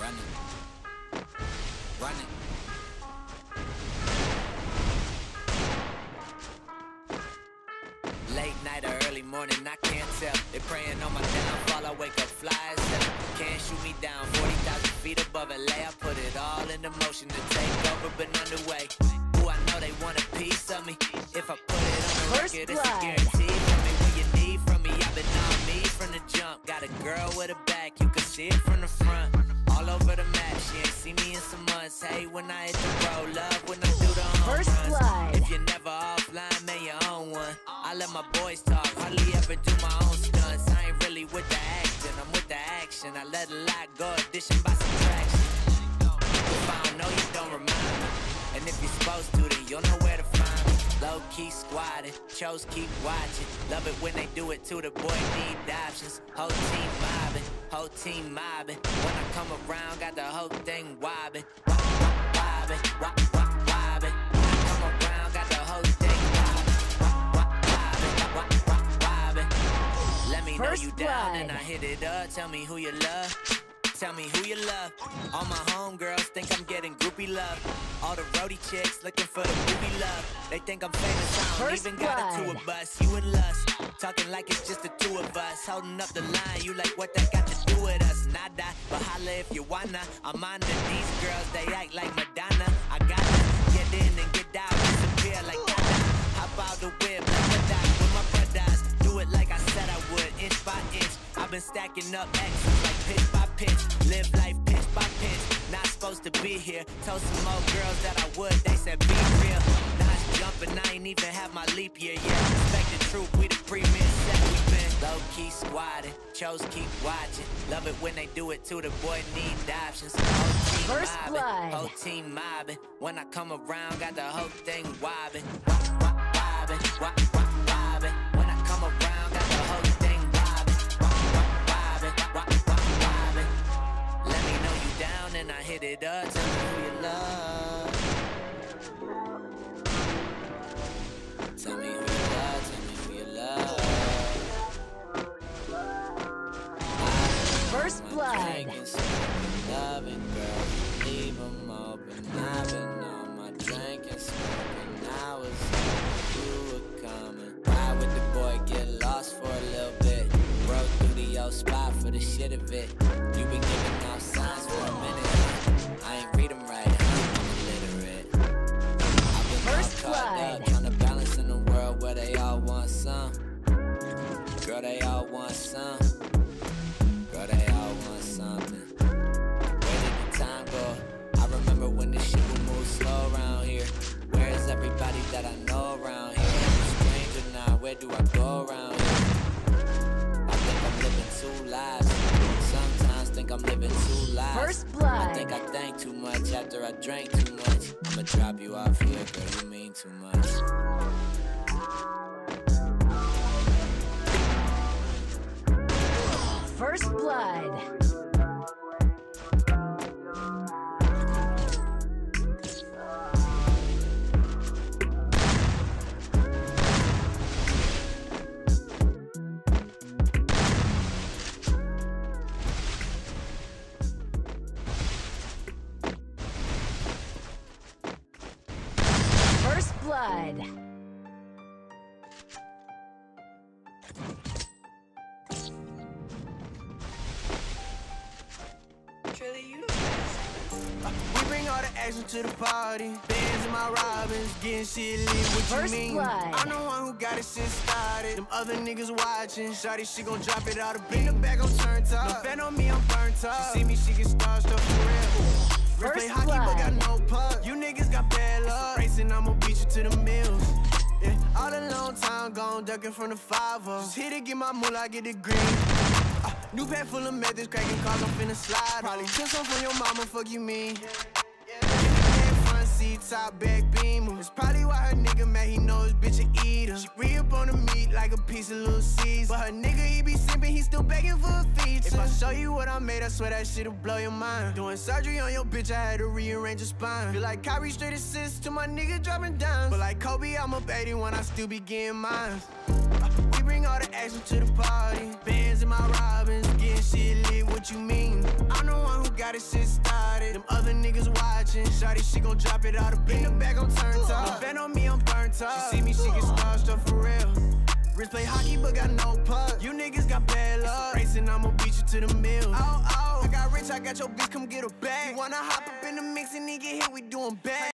Run it. Run it. Late night or early morning, I can't tell. They praying on my downfall, I wake up fly as hell. Can't shoot me down, 40,000 feet above LA. I put it all into motion to take over, but underway. Ooh, I know they want a piece of me. If I put it on the record, it's a guarantee from me. What you need from me, I've been on me from the jump. Got a girl with a back, you can see it from the front. All over the map, she ain't seen me in some months. Hey, when I hit the road, love when I do the home runs. If you're never offline, man, you own one. I let my boys talk, hardly ever do my own stunts. I ain't really with the acting, I'm with the action. I let a lot go, addition by subtraction. If I don't know, you don't remind me. And if you're supposed to, then you'll know where to find me. Low-key squatting, chose keep watching. Love it when they do it too, the boy need options. Whole team mobbing, whole team mobbing. When I come around, got the whole thing wobbing. Wobbing, wobbing. When I come around, got the whole thing wobbing. Let me know you down and I hit it up. Tell me who you love. Tell me who you love. All my homegirls think I'm getting groupie love. All the roadie chicks looking for the movie love. They think I'm famous, I don't even got a tour bus. You and Lust, talking like it's just the two of us. Holding up the line, you like what that got to do with us? Nada, but holla if you wanna. I'm under these girls, they act like Madonna. I gotta get in and get out, disappear like nada. Hop out the whip like a dot with my brothers. Do it like I said I would, inch by inch. I've been stacking up X's like pitch by pitch. Live life pinch by pinch. Not supposed to be here. Told some old girls that I would. They said be real. Now it's jumping. I ain't even have my leap year yet. Respect the truth. We the premier set we been. Low key squatting. Chose keep watching. Love it when they do it too. The boy need options. Whole team mobbing. Whole team mobbing. When I come around, got the whole thing wobbing. Wobbing. Wobbing. When I come around, got the whole thing wobbing. Wobbing. Let me know you down and I hit it up. Tell me who you love. Tell me who you love. Tell me who you love. First blood. Loving girl, leave them open. I've been on my drink and smoking. I was hoping you were coming. Ride with the boy, get lost for a little bit. Broke through the old spot for the shit of it. You been giving off signs for a minute. I ain't read them right, I'm illiterate. I've been all caught up, trying to balance in a world where they all want some. Girl, they all want some. Girl, they all want something. Where did the time go? I remember when this shit would move slow around here. Where is everybody that I know around here? I'm a stranger now, where do I go around here? I think I'm living two lives. Sometimes think I'm living two lives. First blood. I think I think too much after I drank too much. I'ma drop you off here, girl, you mean too much. First blood. First blood. We bring all the action to the party. Bands in my Robins, getting shit lit. What First you mean? blood. I'm the one who got it since started. Them other niggas watching. Shawty, she gon' drop it out of in the back on turn top. No fan on me, I'm burnt up. She see me, she get starstruck for real. Play hockey, but got no puck. You niggas got bad luck. Racing, I'ma beat you to the mills. Yeah, all a long time gone, ducking from the 5-0. Just hit it, get my moolah, get it green. New pack full of methods, cracking cars, I'm finna slide. Probably took some from your mama, fuck you mean. Front seat, top back beamer. It's probably why her nigga mad, he know his bitch a eater. She re-up on the meat like a piece of Little Caesar. But her nigga, he be simping, he still begging for a feature. If I show you what I made, I swear that shit'll blow your mind. Doing surgery on your bitch, I had to rearrange her spine. Feel like Kyrie straight assist to my nigga dropping dimes. But like Kobe, I'm up 81, I still be getting mine. We bring all the action to the party. Bands in my Robins, getting shit lit, what you mean? I'm the one who got it this shit started. Them other niggas watching. Shawty, she gon' drop it out of bed. In the back, I'm turned up. No fan on me, I'm burnt up. She see me, she get starstruck for real. Wrist play hockey, but got no puck. You niggas got bad luck. Racing, I'ma beat you to the mill. Oh, I got rich, I got your bitch, come get her back. You wanna hop up in the mix and then get hit, we doing bad.